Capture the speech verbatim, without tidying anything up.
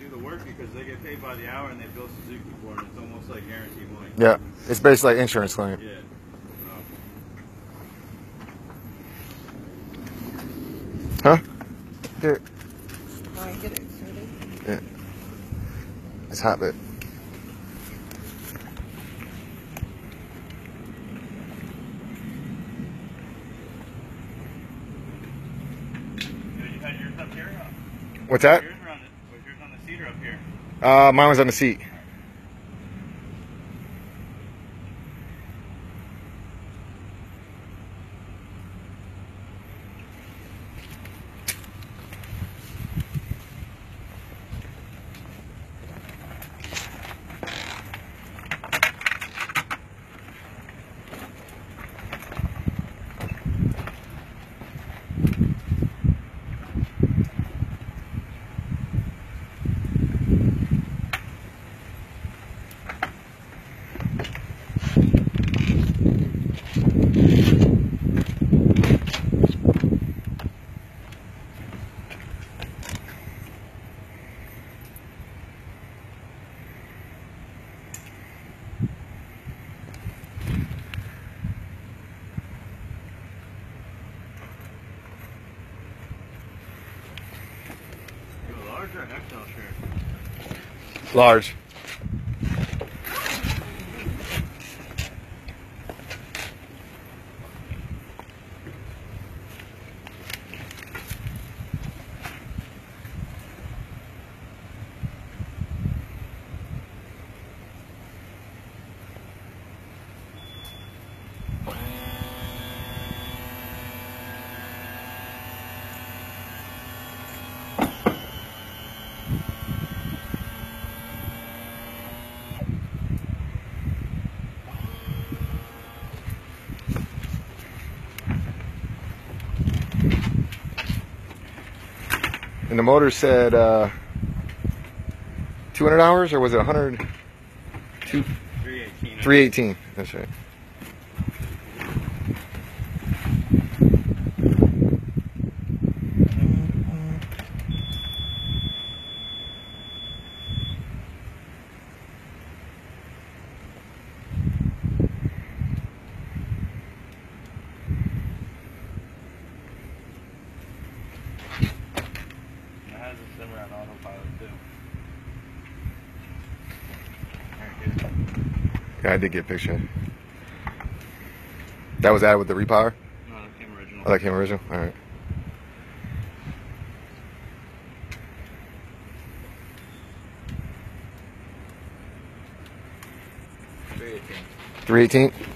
do the work because they get paid by the hour and they bill Suzuki for it. It's almost like guaranteed money. Yeah, it's basically like insurance claim. Yeah. Huh? Here. Oh, I get it excited. Yeah. It's hot, but. You had yours up here? What's that? Yours on the, was yours on the seat or up here? Uh, mine was on the seat. Large or X L shirt? Large. And the motor said uh, two hundred hours, or was it one hundred? Two, three eighteen. three eighteen, that's right. It has a Simrad autopilot too. Very good. Yeah, I did get a picture. That was added with the repower? No, that came original. Oh, that came original? Alright. three eighteen. three eighteen?